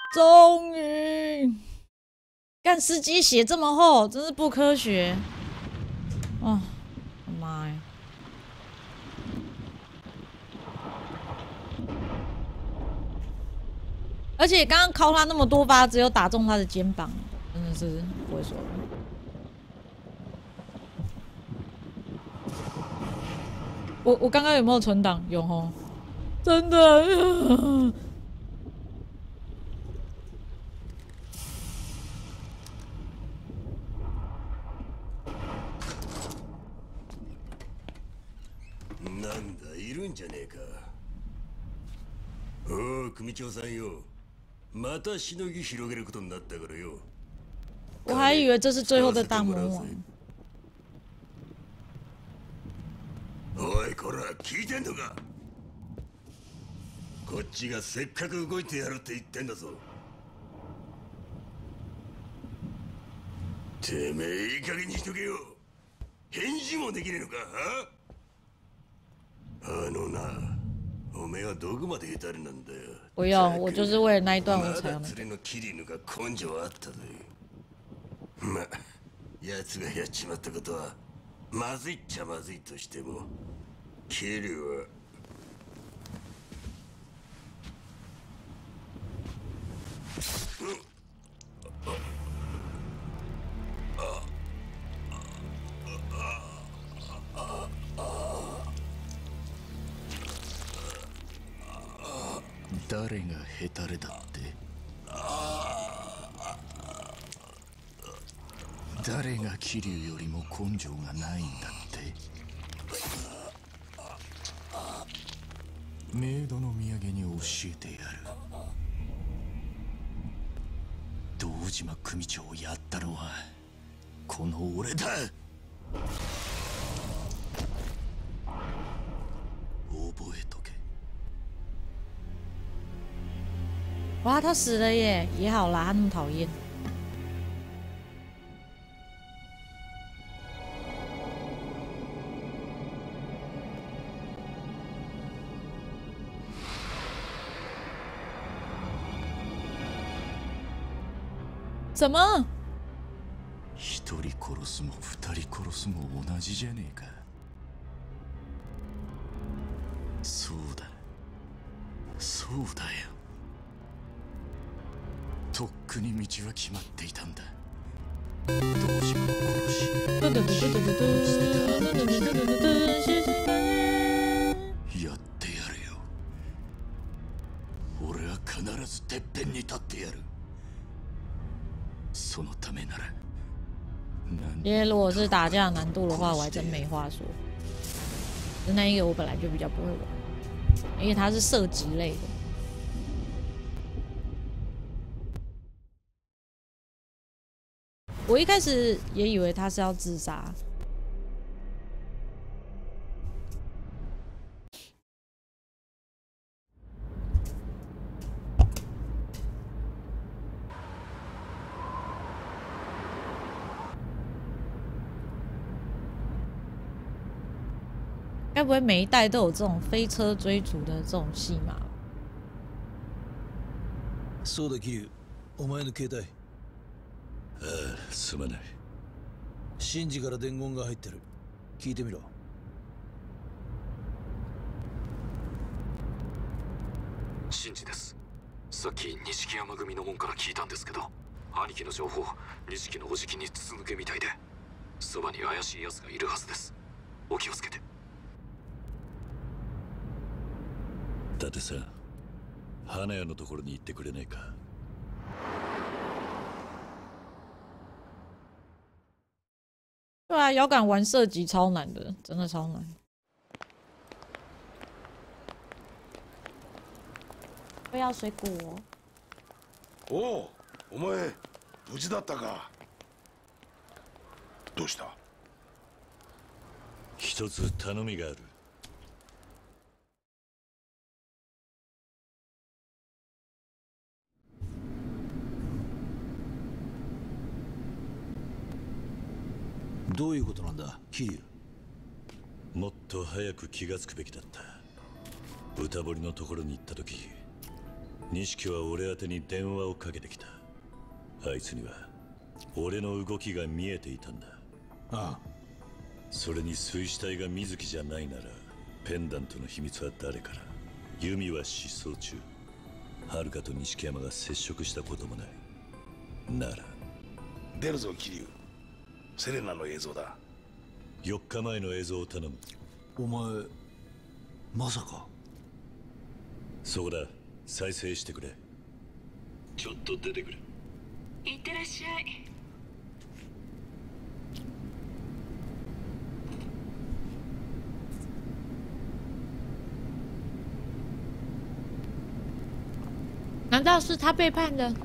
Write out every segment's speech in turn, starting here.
终于，干司机血这么厚，真是不科学。哦，我妈呀！而且刚刚敲他那么多发，只有打中他的肩膀，真的是不会说了。我刚刚有没有存档？有吼，真的。 なんだいるんじゃねえか。おお組長さんよ、またしのぎ広げることになったからよ。 我还以为这是最后的大魔王。 おいこら聞いてんのか。こっちがせっかく動いてやるって言ってんだぞ。てめえいい加減にしとけよ。返事もできねえのか。あのな、おめえはどこまで下手なんだよ。 不用，我就是为了那一段我才要那まだ連れのキリヌが根性あったぜ。ま、奴がやっちまったことはまずいっちゃまずいとしても、キリは誰がヘタレだって？誰が桐生よりも根性がないんだって？メイドの土産に教えてやる。堂島組長をやったのはこの俺だ。覚えとけ。 哇，他死了耶，也好啦，他那么讨厌。怎么？ 一人殺すも二人殺すも同じじゃねえか。そうだ、そうだよ。とっくに道は決まっていたんだ。堂島を殺し、やってやるよ。俺は必ずてっぺんに立ってやる。そのためなら。 因为如果是打架难度的话，我还真没话说。那一个我本来就比较不会玩，因为它是射击类的。我一开始也以为他是要自杀。该不会每一代都有这种飞车追逐的这种戏码？ そうだ桐生、お前の携帯。 ああ、すまない。 シンジから伝言が入ってる。聞いてみろ。 シンジです。さっき錦山組の門から聞いたんですけど、兄貴の情報、錦のおじきに筒抜けみたいで、そばに怪しい奴がいるはずです。お気をつけて。 伊達さん、花屋のところに行ってくれないか。 对啊，遥感玩射击超难的，真的超难。我要水果。 おお、お前無事だったか。どうした？ 一つ頼みがある。 どういうことなんだ桐生。 もっと早く気がつくべきだった。歌堀のところに行った時、 錦は俺宛てに電話をかけてきた。あいつには俺の動きが見えていたんだ。 ああ、 それに水死体が水木じゃないならペンダントの秘密は誰から。ユミは失踪中。遥と錦山が接触したこともない。なら出るぞ桐生。セレナの映像だ。 4日前の映像を頼む。 お前まさか。 そこだ、再生してくれ。ちょっと出てくれ。 いってらっしゃい。 难道是他背叛的？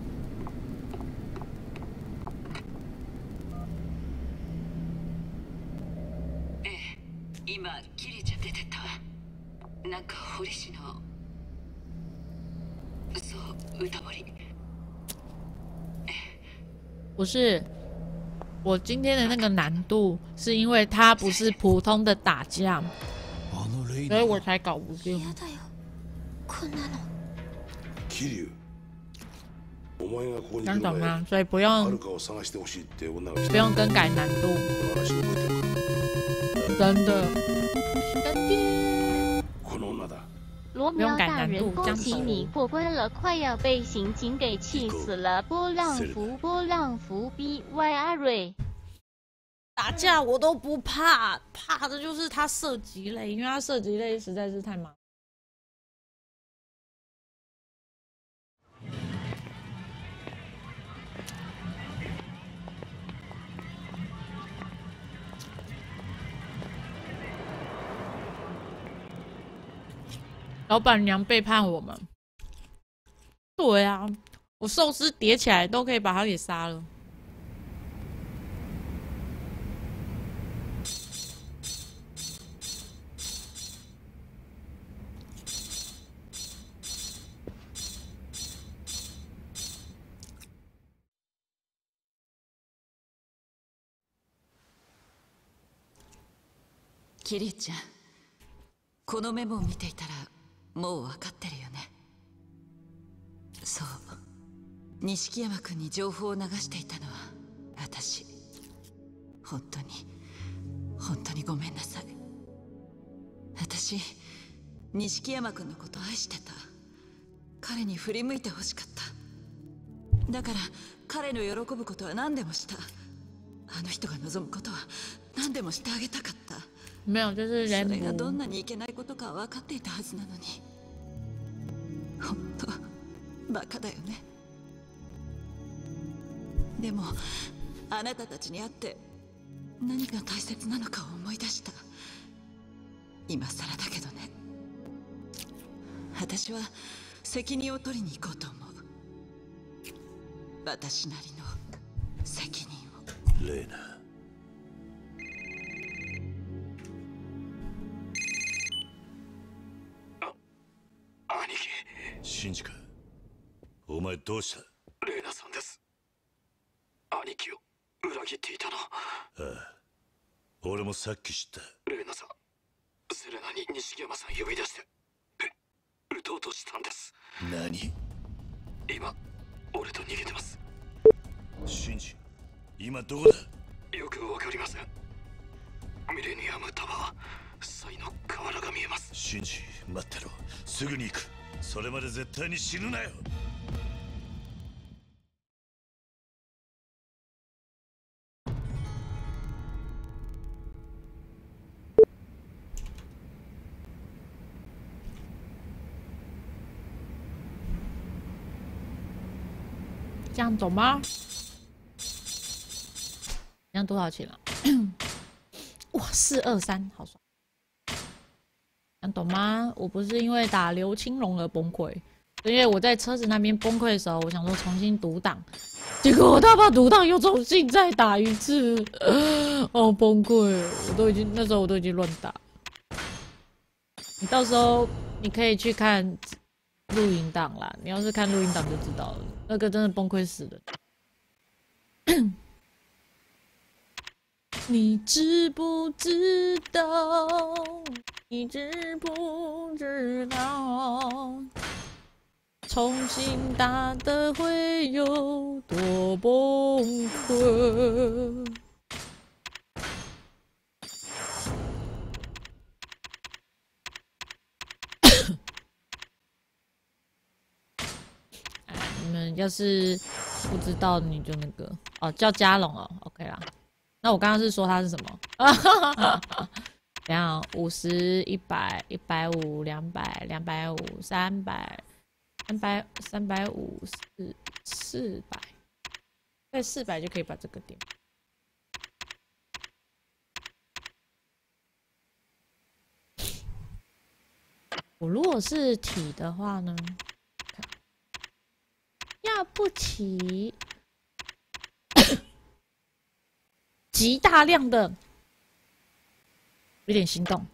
今キリちゃん出てったわ。なんか堀氏のそう歌堀。 不是，我今天的那个难度是因为他不是普通的打架， あのレイ所以我才搞不定。 嫌だよこんなの。 桐生、お前がここに来能懂る前吗？所以不用遥を探してほしいって女が来不た。 用更改难度， この話覚えてるか？ 真的。 この女だ。 罗苗大人，恭喜你过关了，快要被刑警给气死了。波浪符 BY 阿瑞。 打架我都不怕，怕的就是他射击类，因为他射击类实在是太麻烦。老板娘背叛我们。对啊，我寿司叠起来都可以把他给杀了。 キリちゃん、このメモを見ていたらもう分かってるよね。そう、錦山君に情報を流していたのは私。本当にごめんなさい。私、錦山君のこと愛してた。彼に振り向いてほしかった。だから彼の喜ぶことは何でもした。あの人が望むことは何でもしてあげたかった。 没有，就是そ人れがどんなにいけないことか分かっていたはずなのに。本当バカだよね。でもあなたたちに会って何が大切なのかを思い出した。今更だけどね。私は責任を取りに行こうと思う。私なりの責任を。 レイナ、 兄貴。 シンジか。お前どうした？ レイナさんです。兄貴を裏切っていたの。 ああ、俺もさっき知った。 レイナさん、セレナに錦山さん呼び出して撃とうとしたんです。 何？ 今俺と逃げてます。 シンジ、今どこだ？ よくわかりません。ミレニアムタワー、サイの河原が見えます。 シンジ、待ってろ。すぐに行く。それまで絶対に死ぬなよ。 这样走吗？这样多少钱了？哇，423，好爽！这样懂吗？我不是因为打刘青龙而崩溃，因为我在车子那边崩溃的时候，我想说重新读档，结果他把读档又重新再打一次，哦，崩溃！那时候我都已经乱打。你到时候你可以去看录影档啦，你要是看录影档就知道了，那个真的崩溃死了。你知不知道？你知不知道？ 重新打的会有多崩溃？你们要是不知道，你就那个哦，叫加龙哦 ，OK 啦。那我刚刚是说他是什么？等下50、100、150、200、250、300、350、400，在400就可以把这个点。我如果是体的话呢？要不起极大量的，有点心动。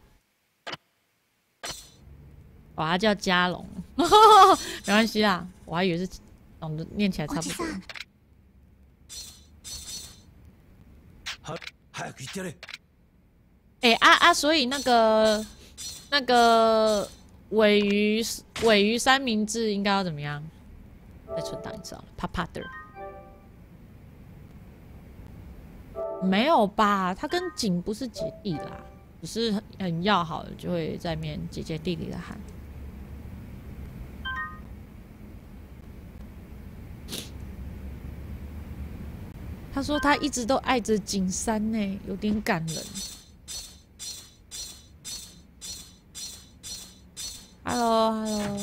哦，他叫加龙，没关系啦，我还以为是懂得念起来差不多。所以那个尾鱼三明治应该要怎么样？再存档一次好了，啪啪的。没有吧？他跟景不是姐弟啦，只是很要好的，就会在面姐姐弟弟的喊。他说他一直都爱着景山呢，有点感人。Hello。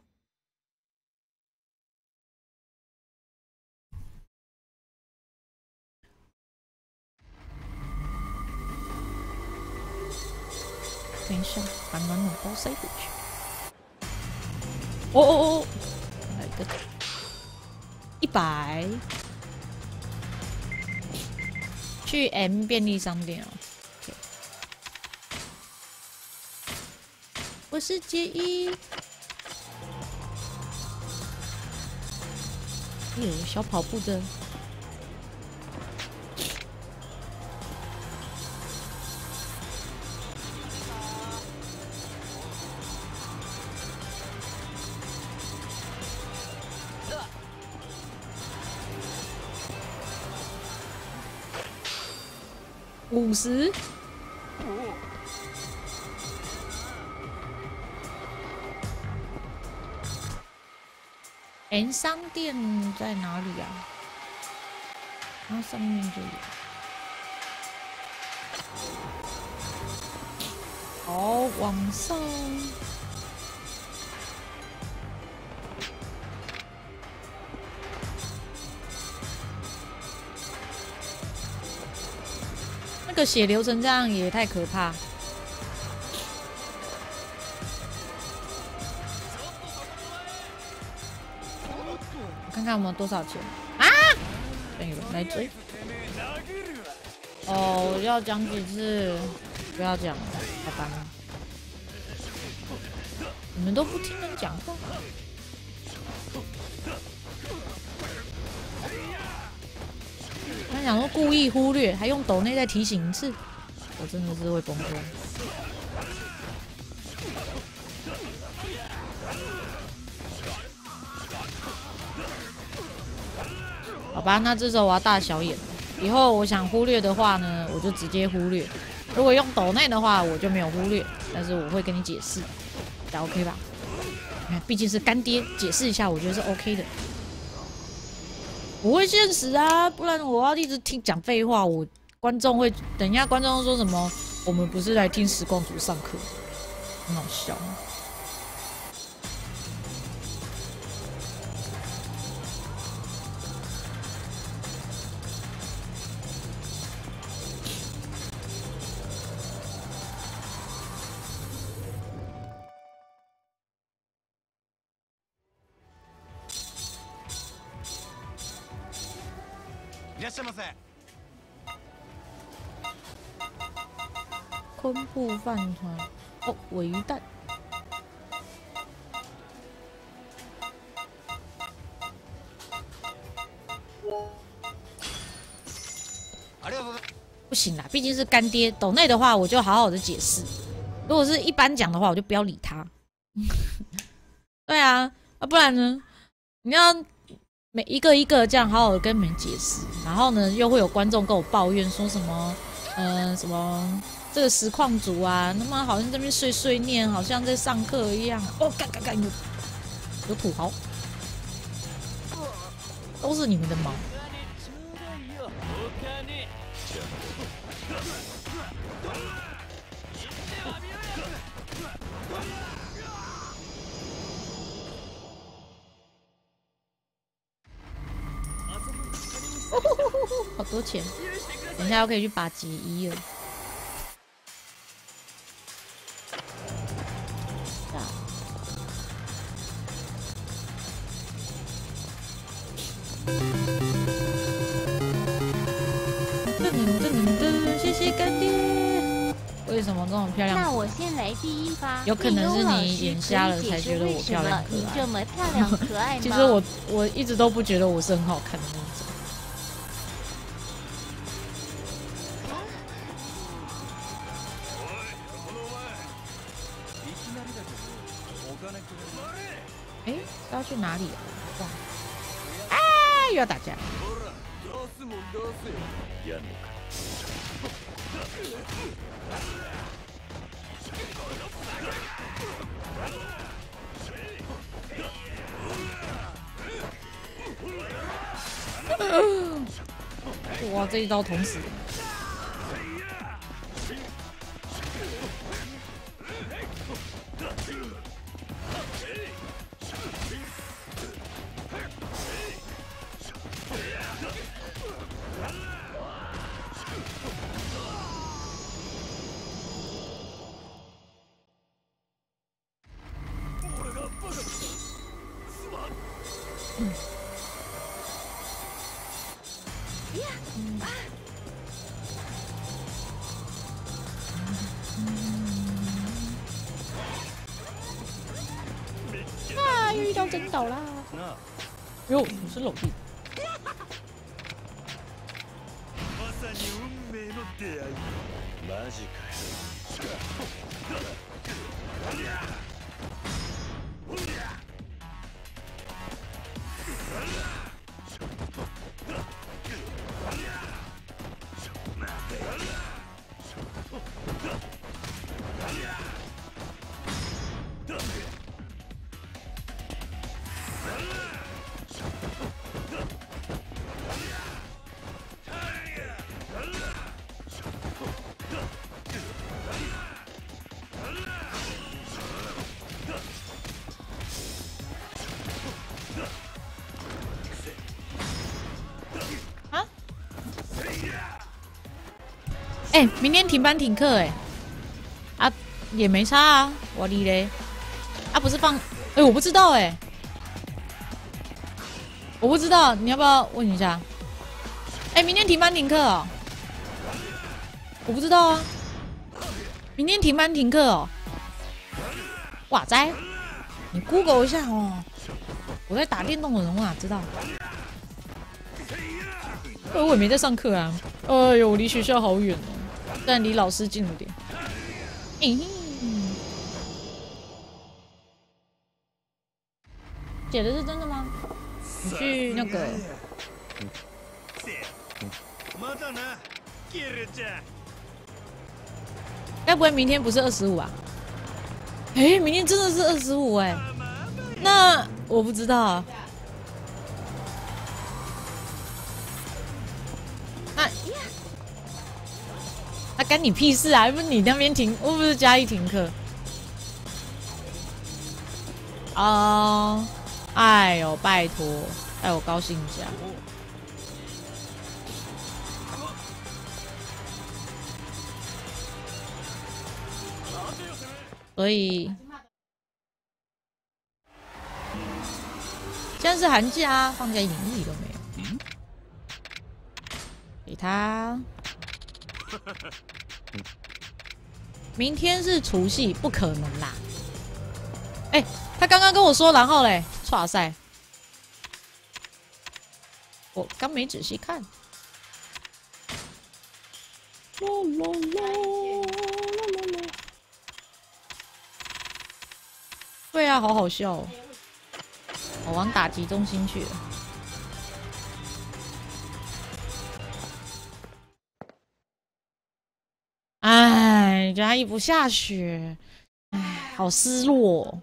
等一下，把暖暖包塞回去。哦，来个100，去 M 便利商店哦。Okay. 我是杰伊。小跑步的。50。N 商店在哪里啊？然后上面就有。好，往上。那个血流成这样也太可怕。看看我们多少钱啊！有人来追。哦，我要讲几次？不要讲了，好烦啊！你们都不听人讲话。他想说故意忽略，还用抖内再提醒一次，我真的是会崩溃。好吧，那这时候我要大小眼。以后我想忽略的话呢，我就直接忽略；如果用抖内的话，我就没有忽略，但是我会跟你解释，这样 OK 吧？你看，毕竟是干爹，解释一下，我觉得是 OK 的。我会现实啊，不然我要一直听讲废话，观众会等一下观众说什么？我们不是来听时光族上课，很好笑。昆布饭团，哦，尾鱼蛋。不行啦，毕竟是干爹。抖内的话，我就好好的解释；如果是一般讲的话，我就不要理他。对啊，不然呢？ 你要每一个一个这样好好的跟你们解释，然后呢，又会有观众跟我抱怨说什么，什么这个实况组啊，他妈好像这边碎碎念，好像在上课一样。哦，干有土豪，都是你们的毛。好多钱，等一下我可以去把结衣了。谢谢干爹。为什么这么漂亮？ 那我先来第一发。 有可能是你眼瞎了才觉得我漂亮可爱。 你这么漂亮可爱吗？ 其实我一直都不觉得我是很好看的那种。哎，要去哪里啊？哇！啊，又要打架。哇，这一刀捅死！啊！又遇到真岛啦！哟，你是老弟。哎、明天停班停课哎、啊也没差啊，我理嘞，啊不是放，哎、我不知道哎、我不知道，你要不要问一下？哎、明天停班停课哦，我不知道啊，明天停班停课哦，哇塞，你 Google 一下哦，我在打电动的人我哪知道？我也没在上课啊，哎呦，我离学校好远哦。但离老师近了点。写的是真的吗？你去那个。该不会明天不是25啊？哎，明天真的是25哎。那我不知道啊。那干你屁事啊！又不是你那边停，又不是嘉义停课。哦，哎呦，拜托，带我高兴一下。所以现在是寒假啊，放假一点意义都没有。给他。明天是除夕，不可能啦！哎、他刚刚跟我说，然后嘞，唰塞，我刚没仔细看。啦啦啦啦啦！对啊，好好笑哦。 我往打击中心去了。哎，嘉义不下雪，哎，好失落哦。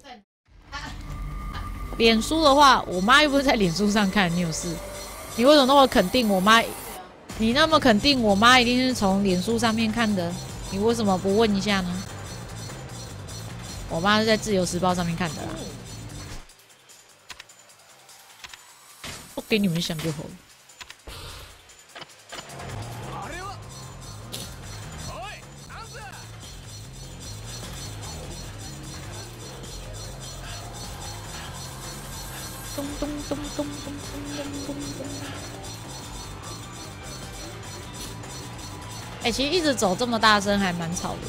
脸书的话，我妈又不是在脸书上看，你有事？你为什么那么肯定我妈？你那么肯定我妈一定是从脸书上面看的，你为什么不问一下呢？我妈是在《自由时报》上面看的啦。不给你们想就好了。咚咚咚咚咚咚咚咚咚。哎，其实一直走这么大声还蛮吵的。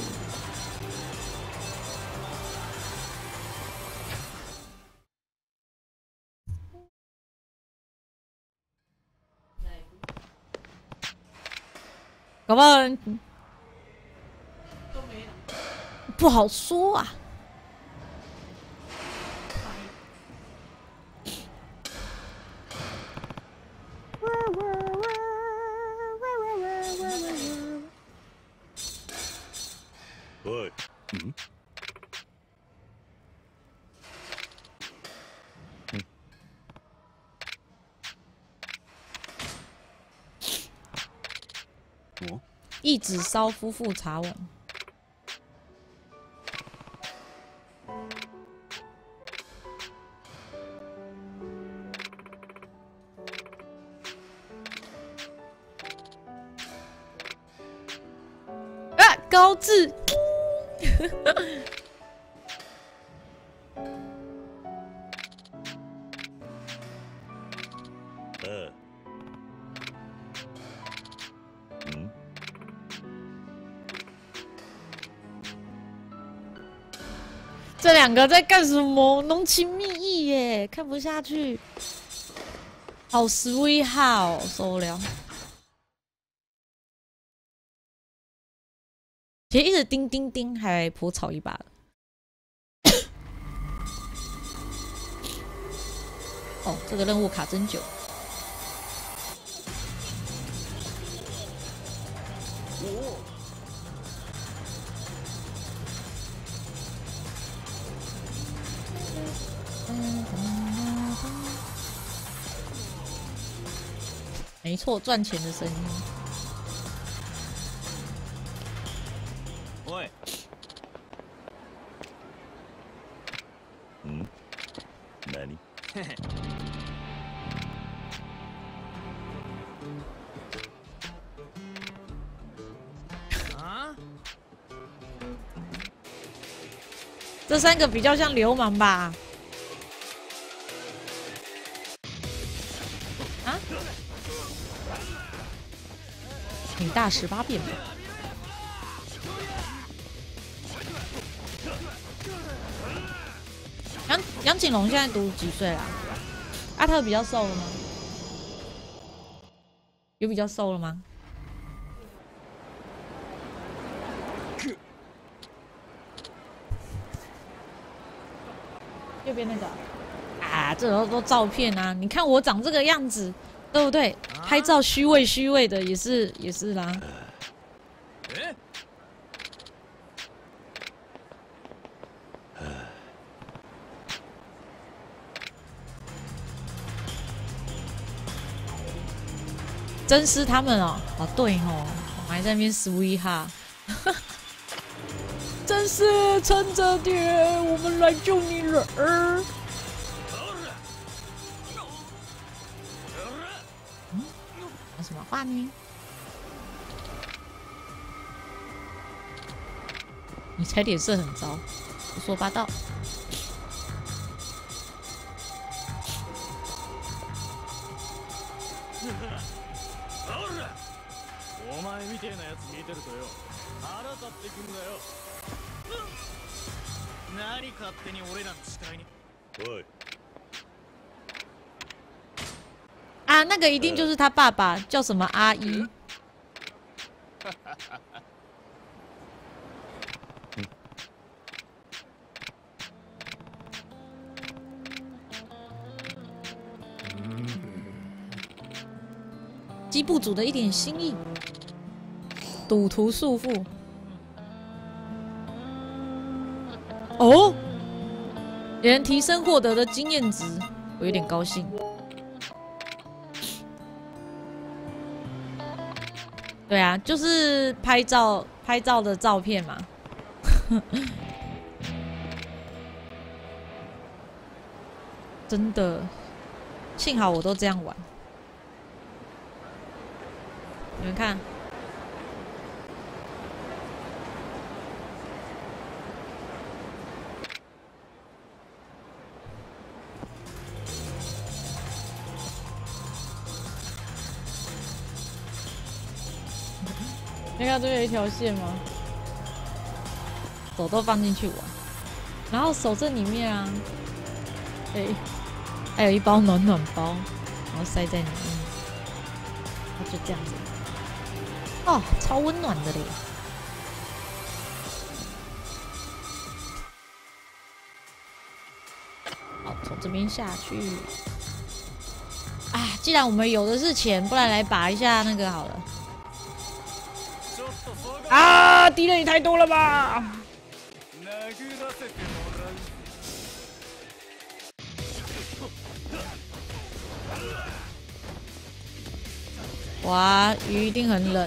搞不好不好说啊。 おい、 一指烧夫妇茶碗。啊，高志。这两个在干什么？浓情蜜意耶，看不下去。好 sweet 哦，受不了。其实一直叮叮叮，还颇吵一把的。哦，这个任务卡真久。没错，赚钱的声音。 喂。嗯？何？ 啊？这三个比较像流氓吧？啊？女大18变吧。杨景龙现在读几岁啦？阿特比较瘦了吗？有比较瘦了吗？右边那个啊，这都照片啊！你看我长这个样子，对不对？拍照虚伪的也是啦。真是他们哦，哦对哦，我还在那边 sweet 哈，真是撑着点，我们来救你了。有什么话呢？你才脸色很糟，胡说八道。 お前みてえなやつ見てるとよ腹立ってくんだよ。何勝手に俺らの視界に。 おい。 啊，那个一定就是他爸爸，叫什么阿姨。 机部组的一点心意。赌徒束缚。哦，连提升获得的经验值，我有点高兴。对啊，就是拍照的照片嘛。真的，幸好我都这样玩。你们看，你看这边有一条线吗？手都放进去玩，然后手这里面啊，还有一包暖暖包，然后塞在里面，然后就这样子，哦，超温暖的嘞。好，从这边下去。啊，既然我们有的是钱，不然来拔一下那个好了。啊！敌人也太多了吧！哇，鱼一定很冷。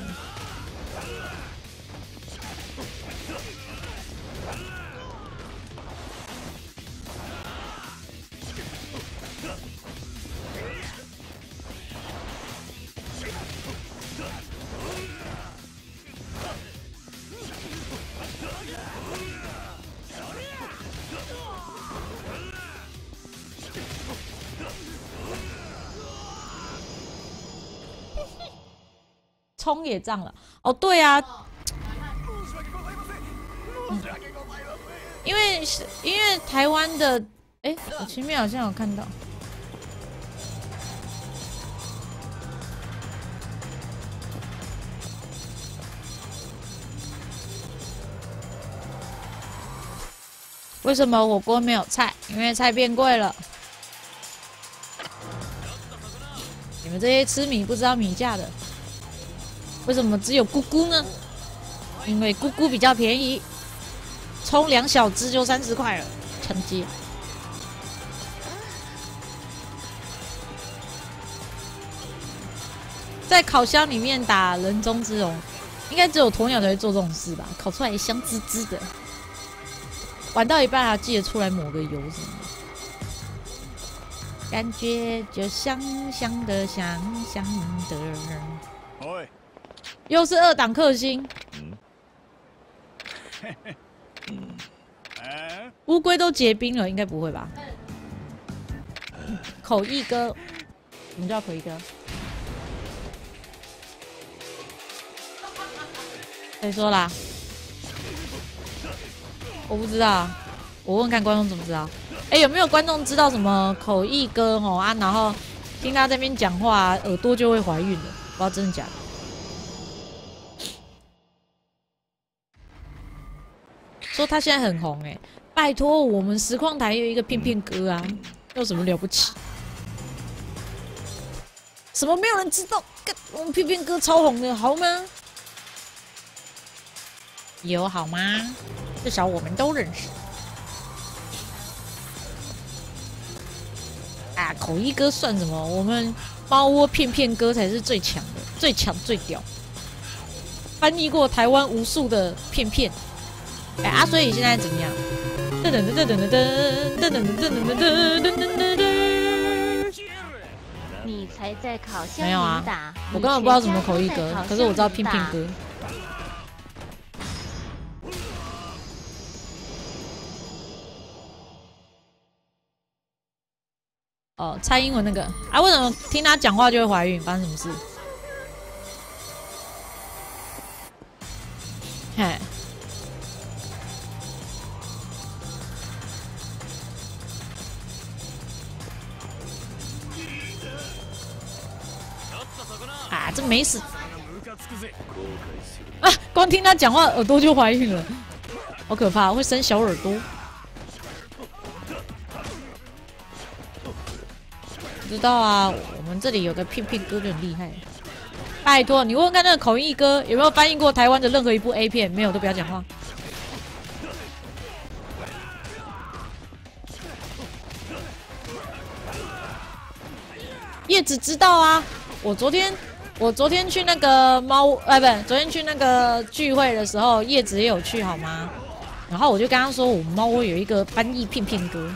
冲也涨了哦，对啊，因为台湾的，我前面好像有看到，为什么火锅没有菜？因为菜变贵了。你们这些吃米不知道米价的。为什么只有咕咕呢？因为咕咕比较便宜，冲2小只就30块了，承接。在烤箱里面打人中之龙，应该只有鸵鸟才会做这种事吧？烤出来香滋滋的，玩到一半还记得出来抹个油什么的，感觉就香香的，香香的。又是2档克星，乌龟都结冰了，应该不会吧？口译哥，什么叫口译哥？谁说啦？我不知道，我问看观众怎么知道？有没有观众知道什么口译哥哦啊？然后听他这边讲话，耳朵就会怀孕的，不知道真的假的。说他现在很红拜托，我们实况台有一个片片哥啊，有什么了不起？什么没有人知道？我们片片哥超红的，好吗？有好吗？至少我们都认识。啊，口译哥算什么？我们猫窝片片哥才是最强的，最强最屌，翻译过台湾无数的片片。所以现在怎么样？ 你才在烤箱没有啊打， 我根本不知道什么口译哥，可是我知道片片哥。哦，蔡英文那个啊，为什么听他讲话就会怀孕？发生什么事？嘿。啊，这没死啊！光听他讲话，耳朵就怀孕了，好可怕，会生小耳朵。不知道啊，我们这里有个片片哥就很厉害。 拜托，你问问看那个口译哥有没有翻译过台湾的任何一部 A 片？没有，都不要讲话。叶子知道啊，我昨天去那个不，昨天去那个聚会的时候，叶子也有去，好吗？然后我就跟他说，我们猫窝有一个翻译片片哥。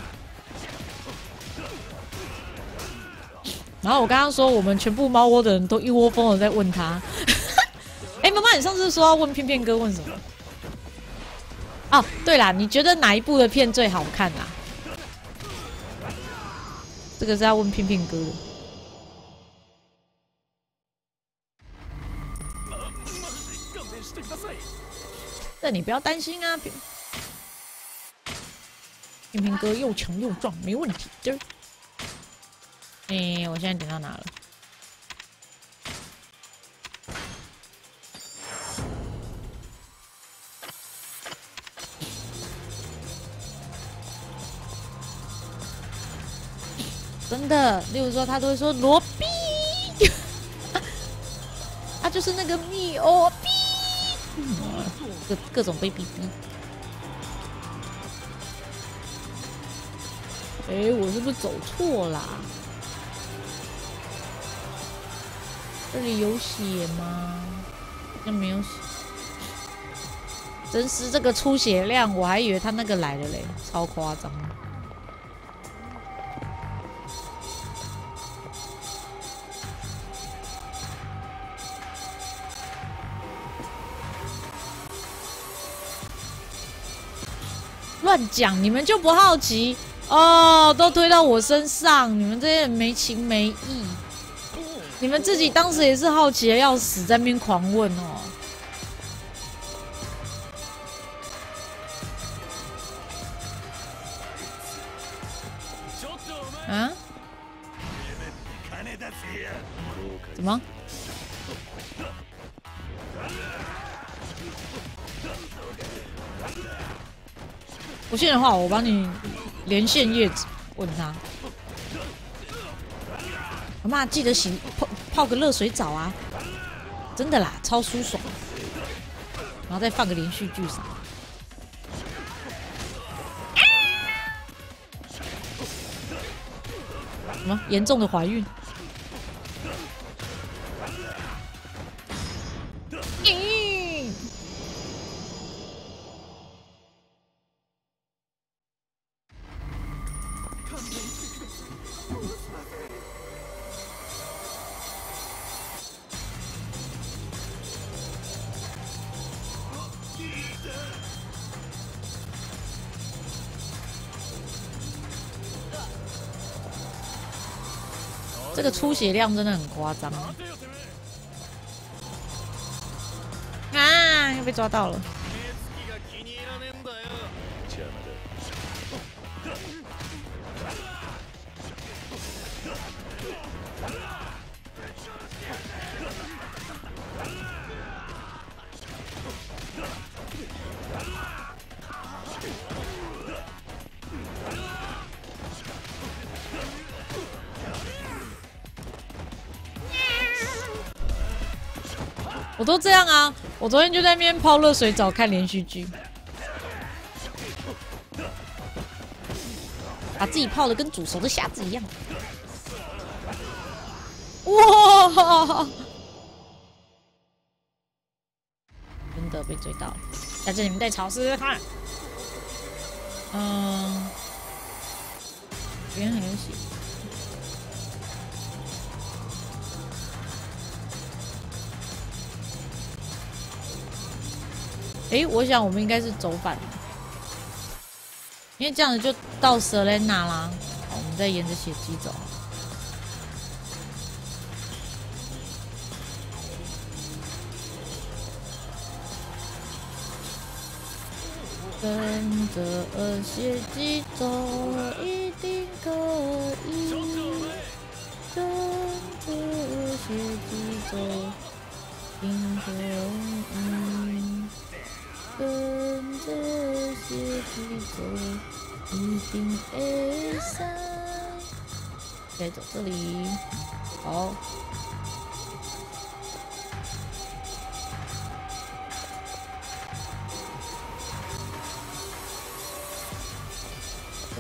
然后我跟他说，我们全部猫窝的人都一窝蜂的在问他。哎，妈妈，你上次说要问片片哥，问什么？哦，对啦，你觉得哪一部的片最好看啊？这个是要问片片哥的。但你不要担心啊，片片哥又强又壮，没问题的。我现在点到哪了？真的，例如说他都会说罗比，他就是那个蜜欧比，各种被逼逼。我是不是走错啦？这里有血吗？好像没有血。真是这个出血量，我还以为他那个来了嘞，超夸张。乱讲，你们就不好奇哦？都推到我身上，你们这些人没情没义。你们自己当时也是好奇的要死，在那边狂问哦。啊？怎么？不信的话，我帮你连线叶子问他。阿妈记得泡个热水澡啊，真的啦，超舒爽。然后再放个连续剧啥。什么严重的怀孕？这个出血量真的很夸张啊！又被抓到了。我都这样啊！我昨天就在那边泡热水澡看连续剧，把自己泡的跟煮熟的虾子一样。哇！真的被追到了，下次你们再尝试看。这边还有血。我想我们应该是走反了，因为这样子就到瑟莲娜啦。好，我们再沿着血迹走。跟着血迹走，一定可以。跟着血迹走，一定可以。跟着血迹走，一定会上。可以走这里，好。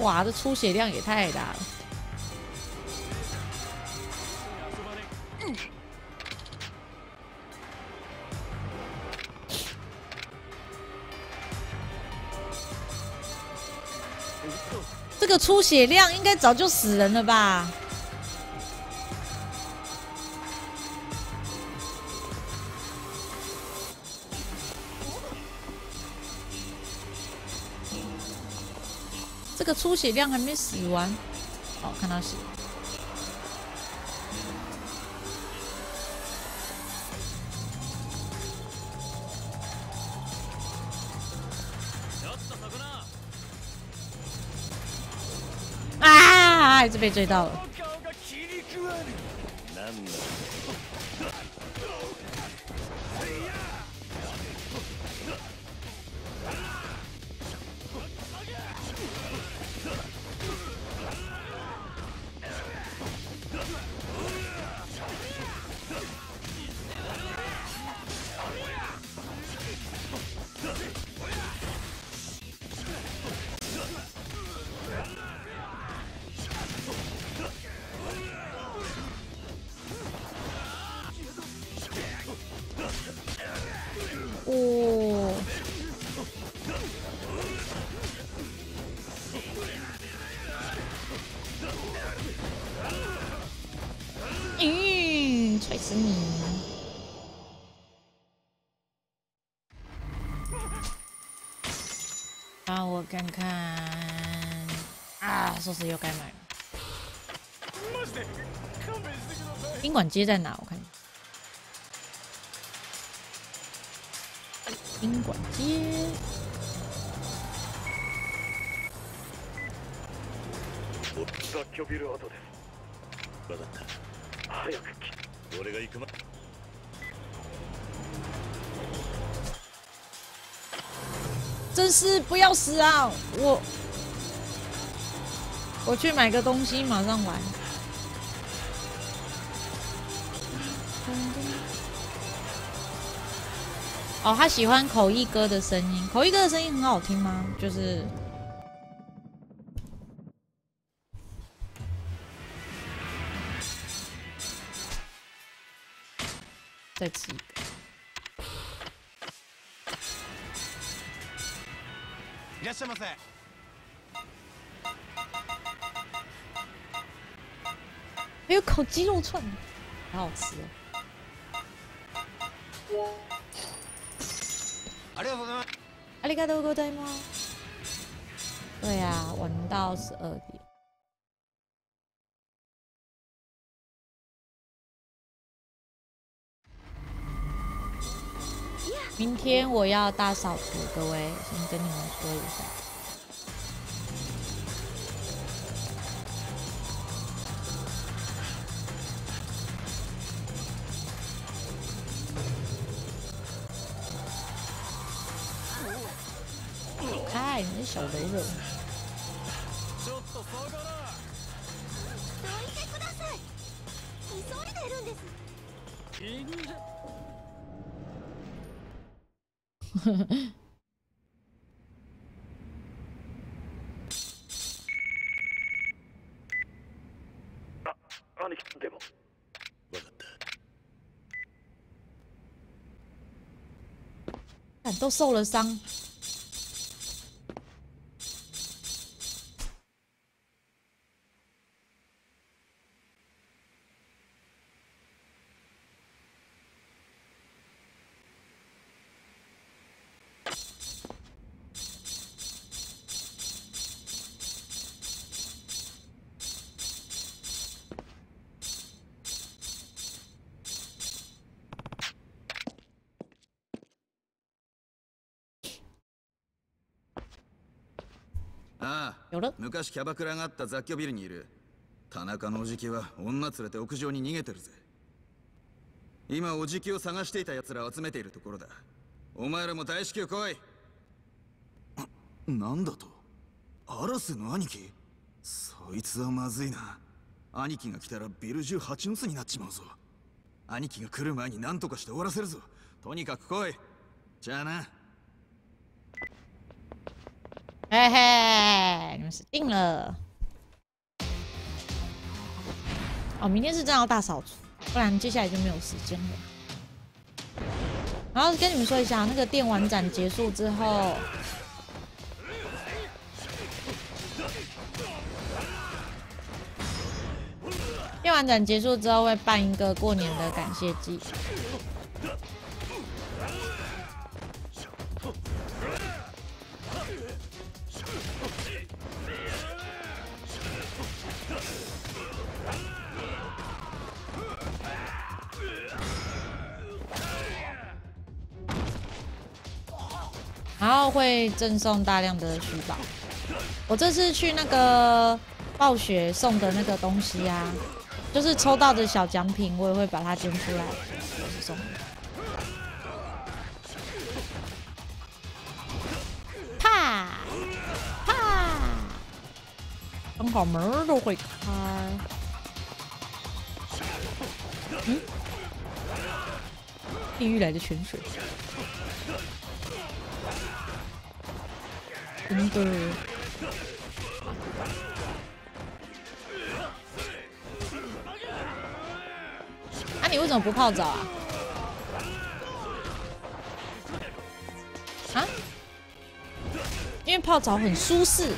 哇，这出血量也太大了。这个出血量应该早就死人了吧？这个出血量还没死完，哦，看到血。啊！还是被追到了。哦，锤死你！让我看看啊，寿司又该买了。宾馆街在哪？我看一下。宾馆街。 雑居ビル跡です。分かった。早く来。俺が行くま。 真是不要死啊！我去买个东西，马上来。哦，他喜欢口译歌的声音，口译歌的声音很好听吗？就是再吃一个。 いらっしゃいませ。 还有烤鸡肉串，好好吃哦。 ありがとうございます。 ありがとうございます。对啊，玩到12点。明天我要大扫除，各位先跟你们说一下。嗨，你是小柔柔。 ちょっと下がら。 どいてください。急いでるんです。 いいんじゃ。 兄貴でも分かった。 都受了伤。 ああ、昔キャバクラがあった雑居ビルにいる田中のおじきは女連れて屋上に逃げてるぜ。今おじきを探していた奴らを集めているところだ。お前らも大至急来い。なんだと？荒瀬の兄貴？そいつはまずいな。兄貴が来たらビル中蜂の巣になっちまうぞ。兄貴が来る前に何とかして終わらせるぞ。とにかく来い。じゃあな。 嘿嘿，你们死定了！哦，明天是真的要大扫除，不然接下来就没有时间了。然后跟你们说一下，那个电玩展结束之后，电玩展结束之后会办一个过年的感谢祭。然后会赠送大量的虚宝。我这次去那个暴雪送的那个东西啊，就是抽到的小奖品，我也会把它捐出来送。啪啪，刚好门儿都会开。嗯，地狱来的泉水。真的。啊，你为什么不泡澡啊？啊？因为泡澡很舒适。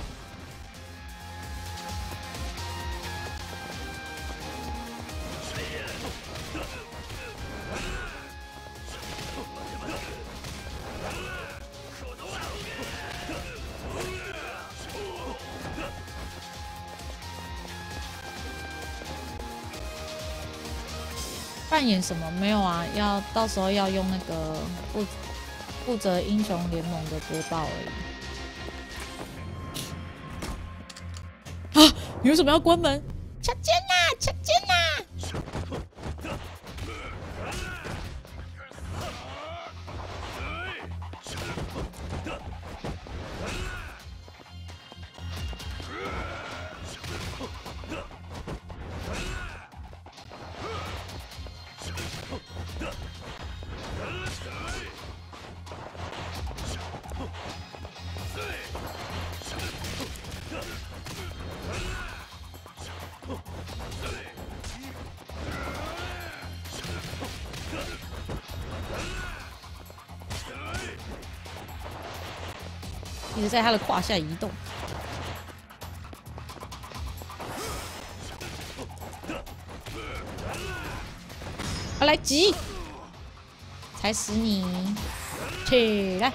扮演什么没有啊？要到时候要用那个负责英雄联盟的播报而已。啊！你为什么要关门？强奸啦！强奸啦！一直在他的胯下移动。好，来挤，踩死你！起来！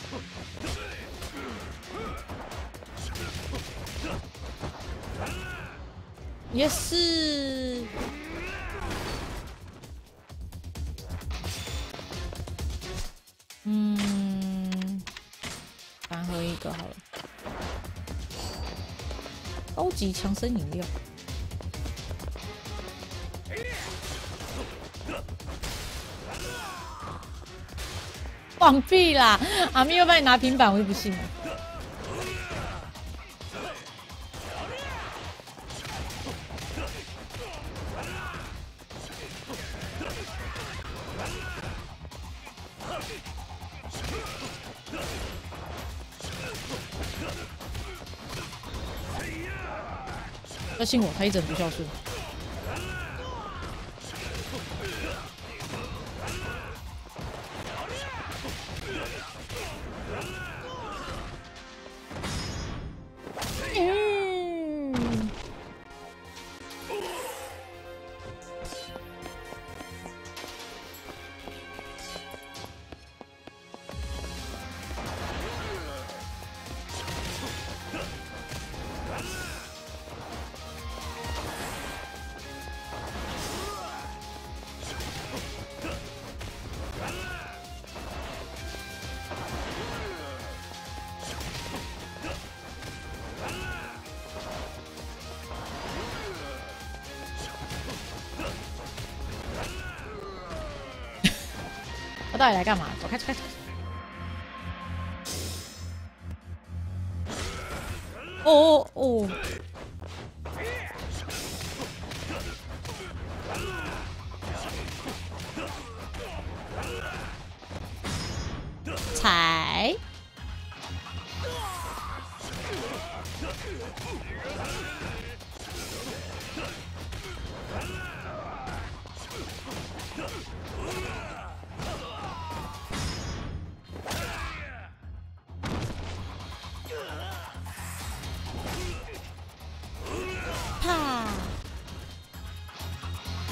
也是。单喝一个好了。高级强身饮料。放屁啦！阿咪又帮你拿平板，我就不信了。要信我，他一直很不孝顺。到底来干嘛？走开，走开！哦哦哦！踩！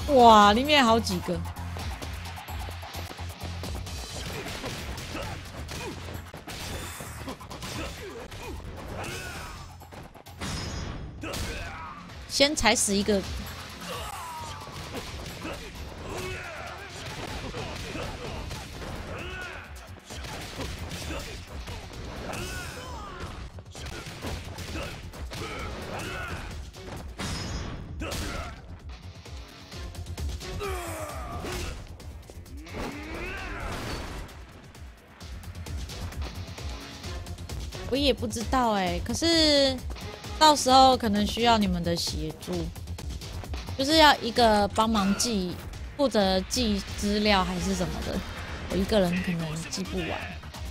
哇，里面好几个。先踩死一个。我也不知道哎，可是到时候可能需要你们的协助，就是要一个帮忙记，负责记资料还是什么的，我一个人可能记不完。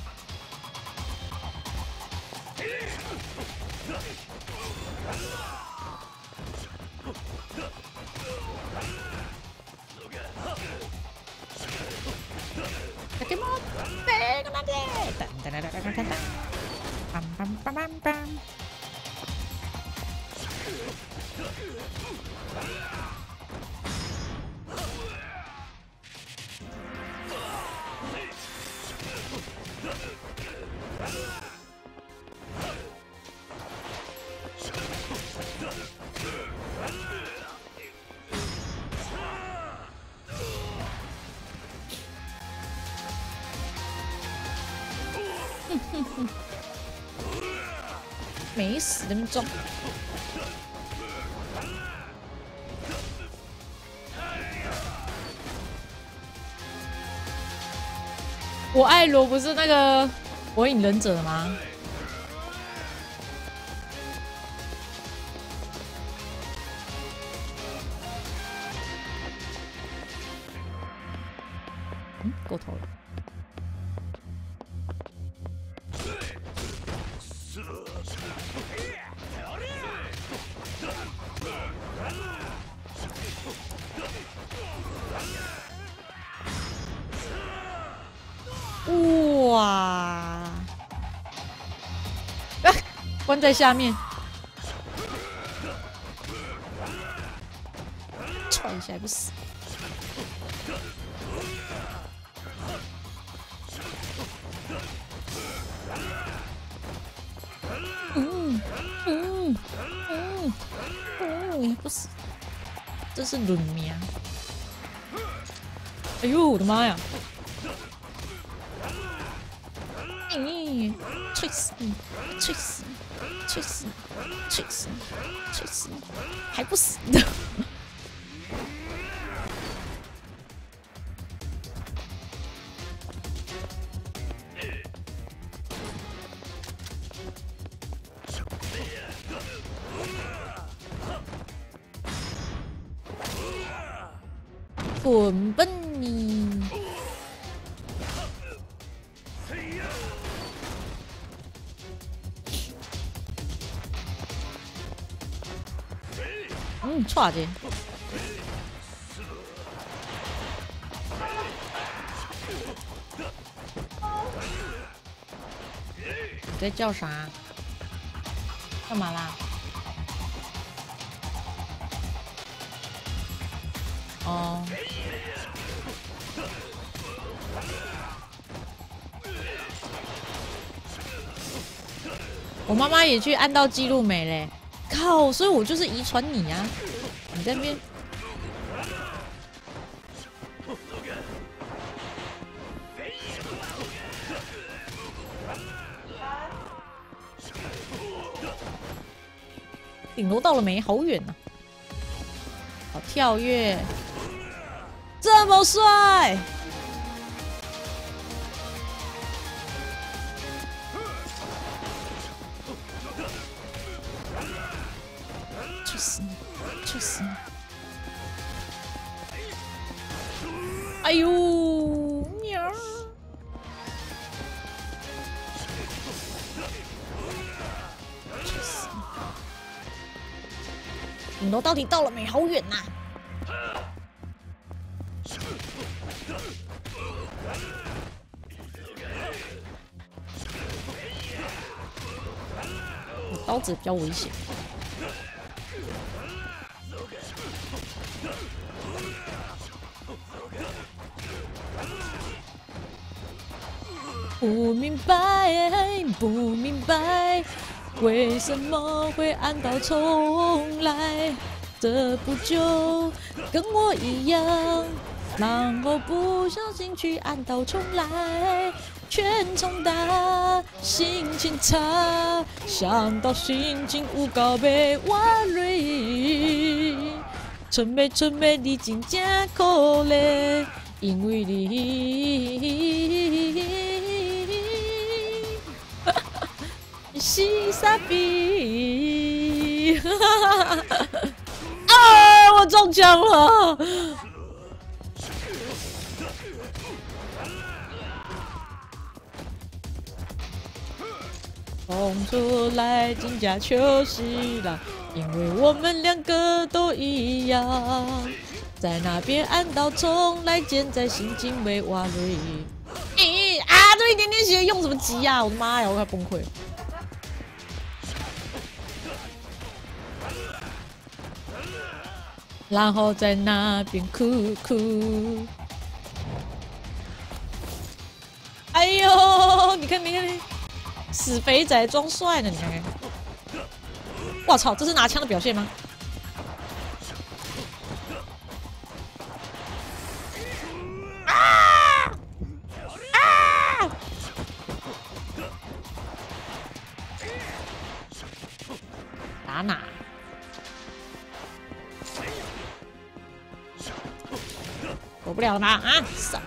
没死那么重。我爱罗不是那个火影忍者吗？嗯，过头了。哇！关在下面，踹一下还不死。也不死，这是轮命。哎呦，我的妈呀！去死你！去死你！去死你！去死你！去死你！还不死的！滚吧你！错的。你在叫啥？干嘛啦？哦。我妈妈也去按到记录没嘞，靠！所以我就是遗传你啊！你在那边。顶楼到了没？好远呐、啊！好跳跃，这么帅！去死你！去死你！哎呦，喵！去死你！顶楼到底到了没？好远呐、我刀子比较危险。 不明白，不明白，为什么会按到重来？这不就跟我一样，然后不小心去按到重来，全重打，心情差，想到心情有够被挖累。春妹春妹，你真正可怜，因为你是傻逼。啊！我中枪了。冲出来，真假就是啦，因为我们两个都一样，在那边按到重来，现在心情被挖累。咦啊！这一点点血用什么急啊？我的妈呀！我快崩溃了。然后在那边哭哭。哎呦，你看，你看，死肥仔装帅呢，你看看。我操，这是拿枪的表现吗？啊！啊！打哪？躲不了了吗？啊！傻。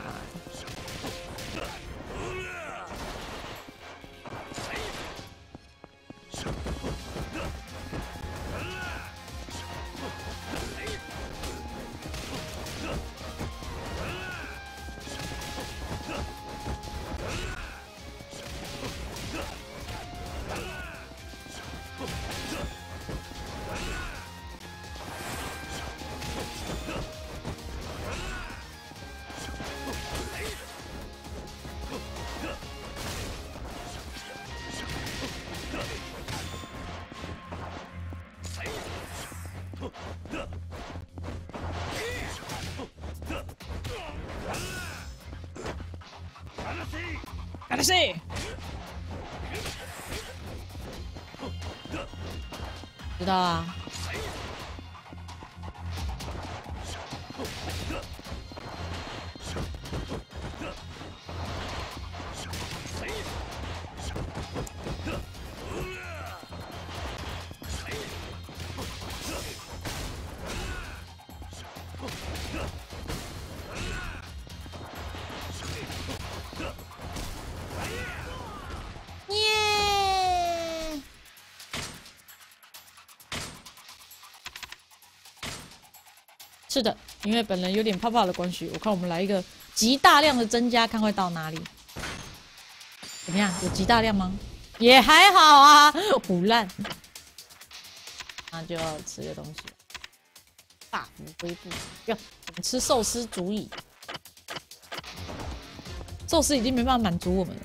干谁？知道啊。是的，因为本人有点怕怕的关系，我看我们来一个极大量的增加，看会到哪里。怎么样？有极大量吗？也还好啊，胡烂。那就要吃个东西，大幅恢复。哟，我们吃寿司足矣。寿司已经没办法满足我们了。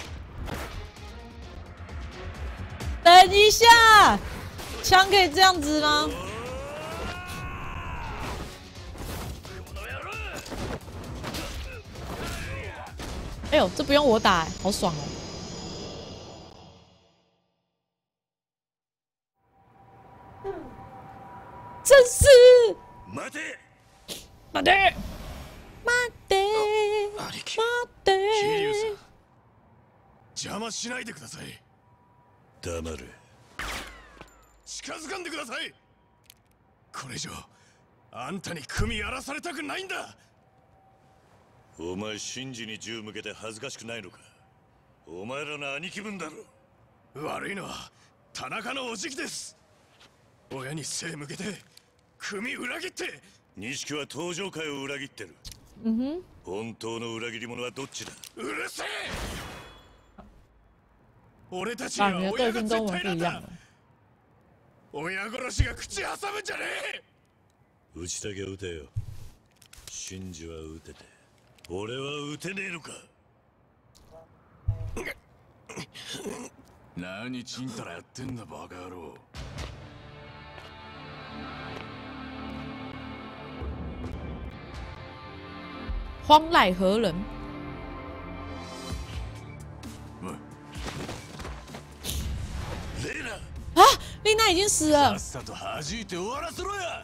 等一下，枪可以这样子吗？哎呦，这不用我打，好爽哦！真是， 待て， 待て，待て，待て。 邪魔しないでください。 黙れ。 近づかんでください。これ以上あんたに組やらされたくないんだ。 お前シンジに銃向けて恥ずかしくないのか。お前らの兄貴分だろ。 悪いのは田中のおじきです。親に背向けて組裏切って。 錦は登場会を裏切ってる。本当の裏切り者はどっちだ。 うるせえ。俺たちには親が絶対なんだ。親殺しが口挟むんじゃねえ。 打ちたきゃ撃てよ。シンジは撃てて俺は撃てねえのか。 何ちんたらやってんだバカ野郎。 荒赖何人？ 丽娜已经死了。 さっさと弾いて終わらせろや。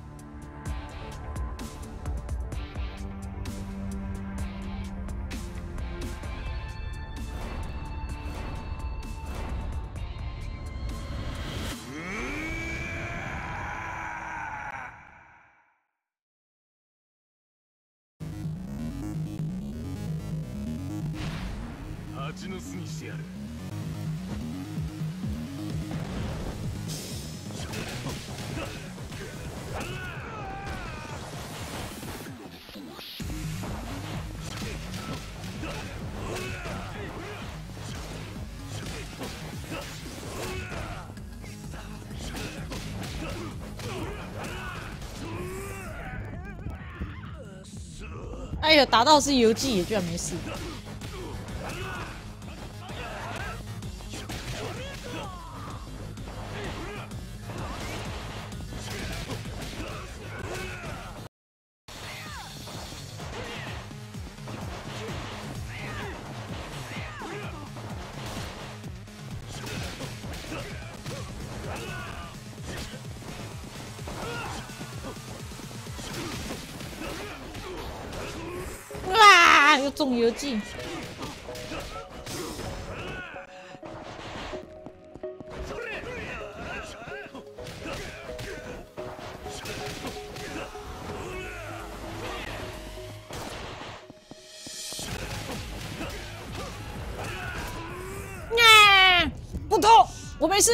蜂の巣にしてやる。 哎呀，打到是游记，也居然没事。哇！又中游记。不痛，我没事。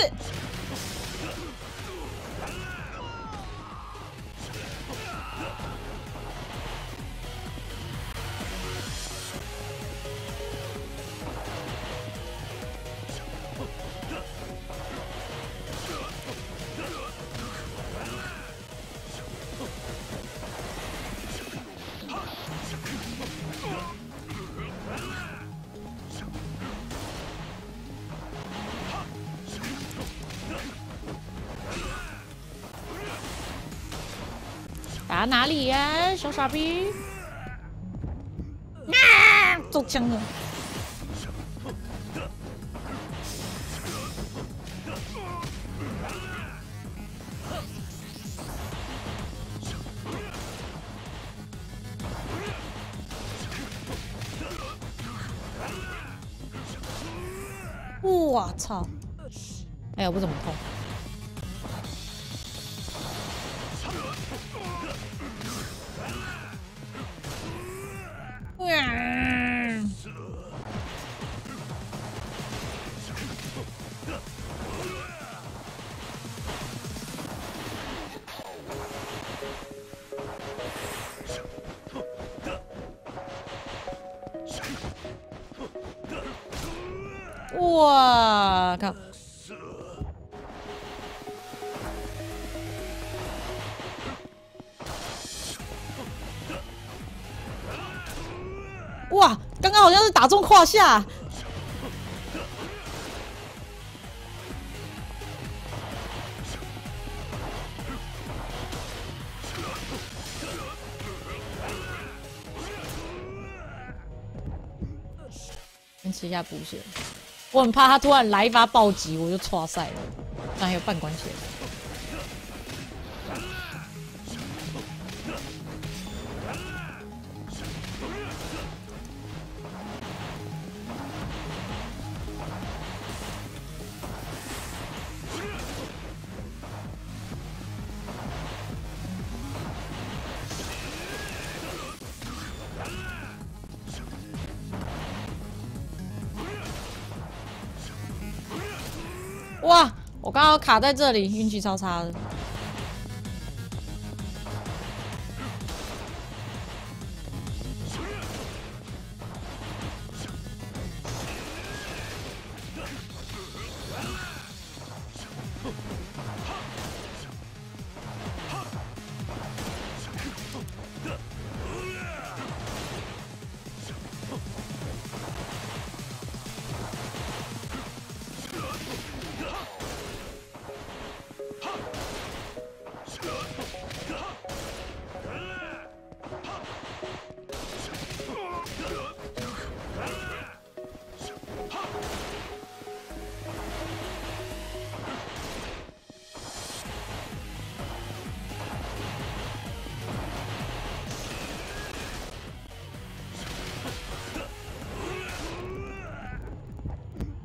打哪里呀，小傻逼！啊，中枪了！我操！哎呀，不怎么痛。哇靠！哇，刚刚好像是打中胯下。先吃一下补血，我很怕他突然来一发暴击，我就挫赛了。但还有半关血。哇！我刚刚卡在这里，运气超差的。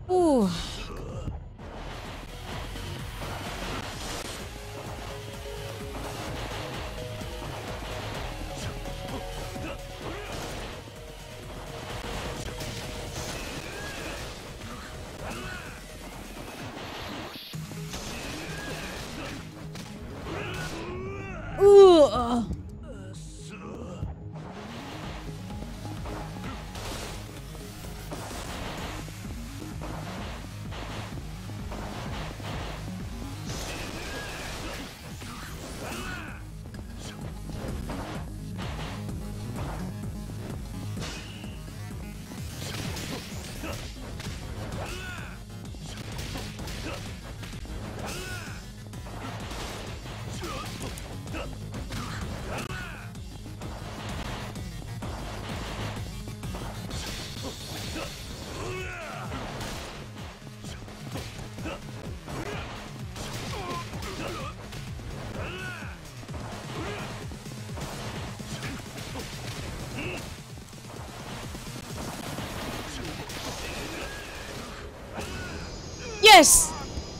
哦。Yes！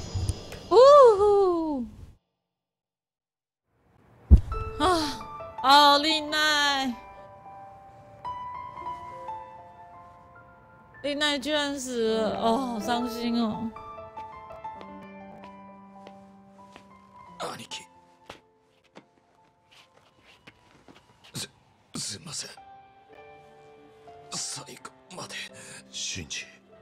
啊，好厉害！丽奈居然死了，哦，好伤心哦。 兄貴。すいません。最後まで。 シンジ。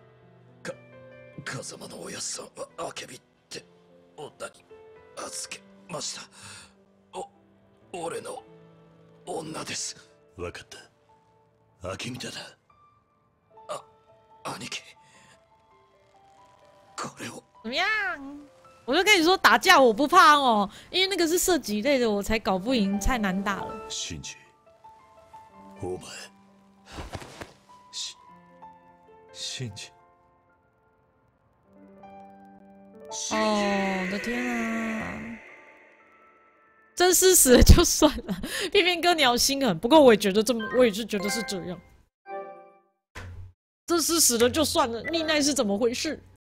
風間のおやっさんはあけびって女に預けました。俺の女です。 分かった。明美だな。 兄貴。これを。 怎么样？我就跟你说，打架我不怕哦，因为那个是射击类的，我才搞不赢，太难打了。 シンジ。お前。シンジ。 哦，我的天啊！真丝死了就算了，偏偏哥鸟心狠。不过我也觉得我也是觉得是这样。真丝死了就算了，丽奈是怎么回事？